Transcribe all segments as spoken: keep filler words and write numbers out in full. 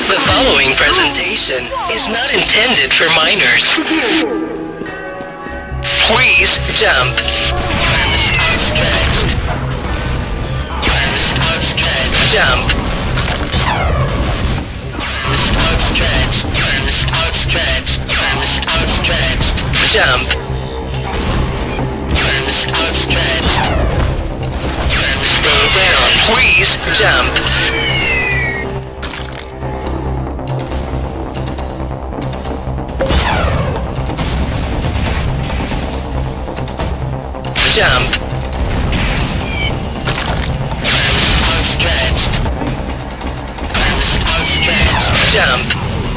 The following presentation is not intended for minors. Please jump. Arms outstretched. Arms outstretched. Jump. Arms outstretched. Arms outstretched. Arms outstretched. Jump. Arms outstretched. Stay down. Please jump. Jump. Arms outstretched. Arms outstretched. Jump.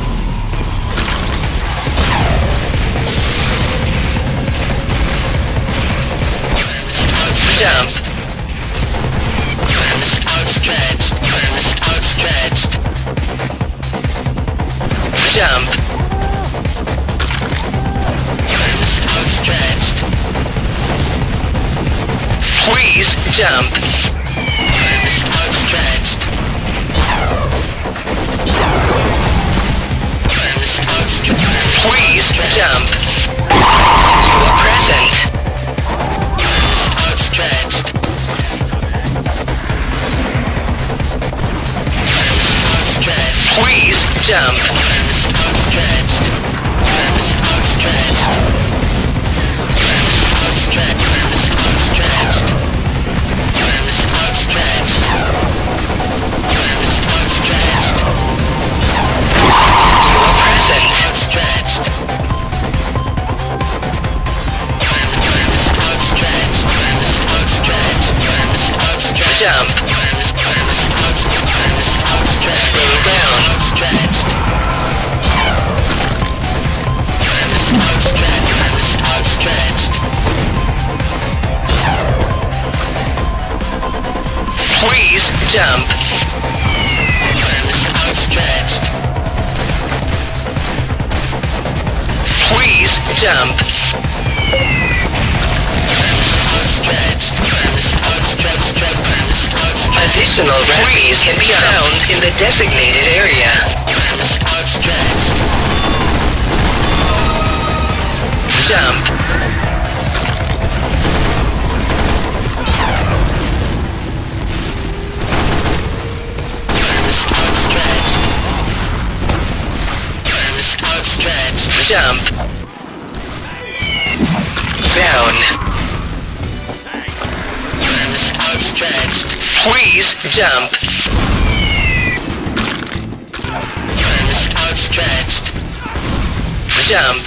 Arms outstretched. Jump. Arms outstretched. Arms outstretched. Jump. Arms outstretched. Please jump. Arms outstretched. Arms outstretched. Please jump. You are present. Arms outstretched. Arms outstretched. Please jump. Arms outstretched. Arms outstretched. Arms outstretched. Arms outstretched. Arms outstretched. Arms outstretched. You are present. Outstretched. Arms outstretched. Arms outstretched. Arms outstretched. Jump. Arms arms outstretched. Arms outstretched. Stay down. Outstretched. Arms outstretched. Arms outstretched. Please jump. Arms outstretched. Please jump. Arms outstretched. Arms outstretched. Arms outstretched. Additional rampies can be found in the designated area. Arms outstretched. Jump. Outstretched. Jump. Down. Arms outstretched. Please jump. Arms outstretched. Jump.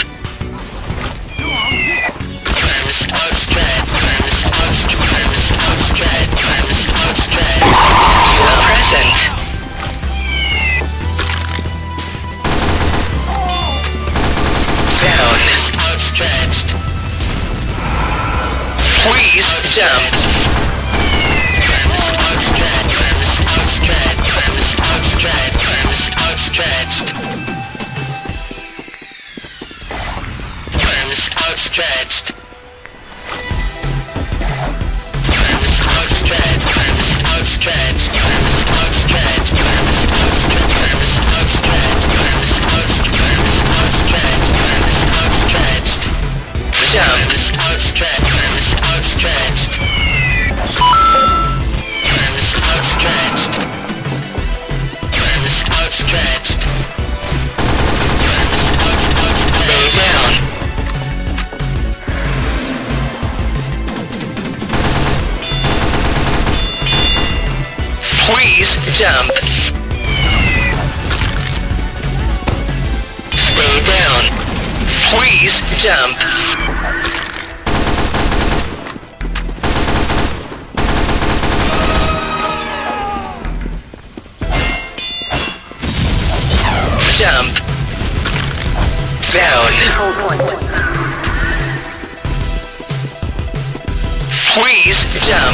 Arms outstretched. Arms outstretched. Arms outstretched. Arms outstretched. You are present. Down. Outstretched. Please jump. Arms outstretched. Arms outstretched. Arms outstretched. Arms outstretched. Arms outstretched. Arms outstretched. Arms outstretched. Arms outstretched. Arms outstretched. Arms outstretched. Arms outstretched. Arms outstretched. Jump. Arms outstretched. Arms outstretched. Arms outstretched. Arms outstretched. Arms outstretched. Lay down. Please jump. Stay down. Please jump. Jump. Down. Please jump.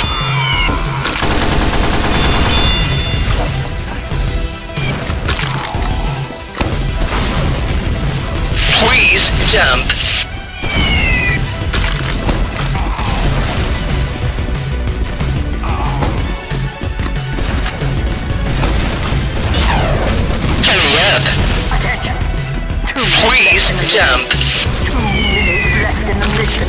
Please jump. Please jump. Two minutes left in the mission.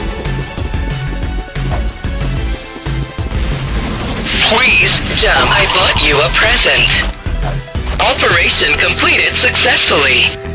Please jump. I bought you a present. Operation completed successfully.